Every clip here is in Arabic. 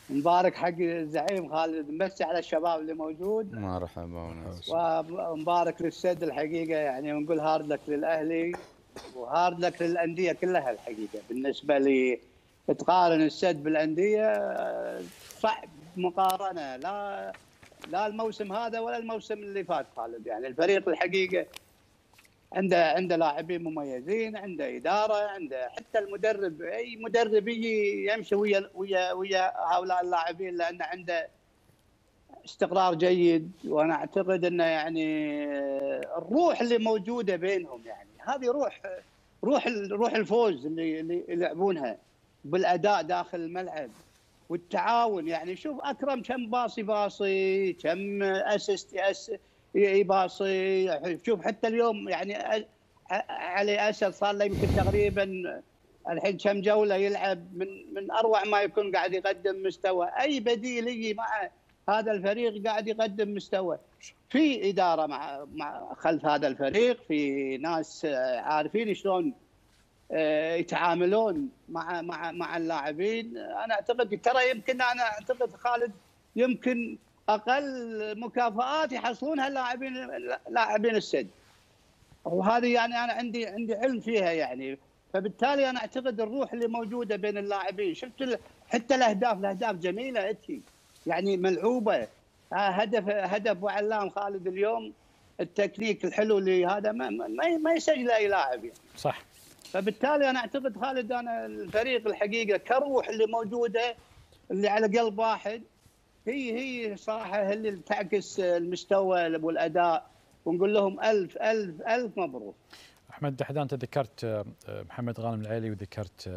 مبارك حق الزعيم خالد، نمسي على الشباب اللي موجود. مرحبا وناس. ومبارك للسد الحقيقه، يعني ونقول هارد لك للاهلي وهارد لك للانديه كلها الحقيقه. بالنسبه لي تقارن السد بالانديه صعب مقارنه، لا الموسم هذا ولا الموسم اللي فات خالد. يعني الفريق الحقيقه عنده لاعبين مميزين، عنده اداره، عنده حتى المدرب، اي مدرب يجي يمشي ويا هؤلاء اللاعبين، لان عنده استقرار جيد. وانا اعتقد انه يعني الروح اللي موجوده بينهم، يعني هذه روح الفوز اللي يلعبونها بالاداء داخل الملعب والتعاون. يعني شوف اكرم كم باصي كم اسيست يباصي. شوف حتى اليوم يعني علي اسد صار له يمكن تقريبا الحين كم جوله يلعب، من اروع ما يكون، قاعد يقدم مستوى. اي بديل يجي مع هذا الفريق قاعد يقدم مستوى. في اداره مع خلف هذا الفريق، في ناس عارفين شلون يتعاملون مع اللاعبين. انا اعتقد ترى يمكن انا اعتقد خالد يمكن اقل مكافآت يحصلونها لاعبين السد، وهذه يعني انا عندي علم فيها يعني. فبالتالي انا اعتقد الروح اللي موجوده بين اللاعبين. شفت حتى الاهداف جميله اتي، يعني ملعوبه. هدف ابو علام خالد اليوم، التكنيك الحلو اللي هذا ما يسجله اي لاعب يعني. صح. فبالتالي انا اعتقد خالد، انا الفريق الحقيقه كروح اللي موجوده، اللي على قلب واحد، هي صراحه هي اللي تعكس المستوى والاداء. ونقول لهم الف الف الف مبروك. احمد دحدان، انت ذكرت محمد غانم العيلي وذكرت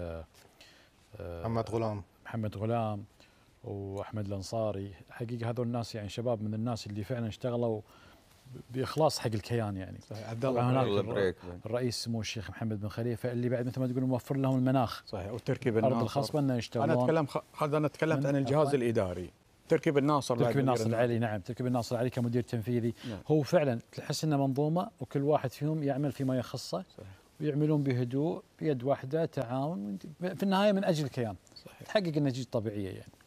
محمد غلام واحمد الانصاري. حقيقه هذول الناس يعني شباب من الناس اللي فعلا اشتغلوا باخلاص حق الكيان يعني. صحيح. عبد الله الرئيس سمو الشيخ محمد بن خليفه اللي بعد مثل ما تقول موفر لهم المناخ. صحيح. والتركيب الناصر ارض الخصبه انه يشتغلون. انا تكلمت عن الجهاز الاداري. تركيب الناصر العلي. نعم، تركيب الناصر العلي كمدير تنفيذي. نعم. هو فعلا تحس انه منظومه، وكل واحد فيهم يعمل فيما يخصه. صحيح. ويعملون بهدوء بيد واحده، تعاون في النهايه من اجل الكيان. صحيح. تحقق النتيجه الطبيعيه يعني.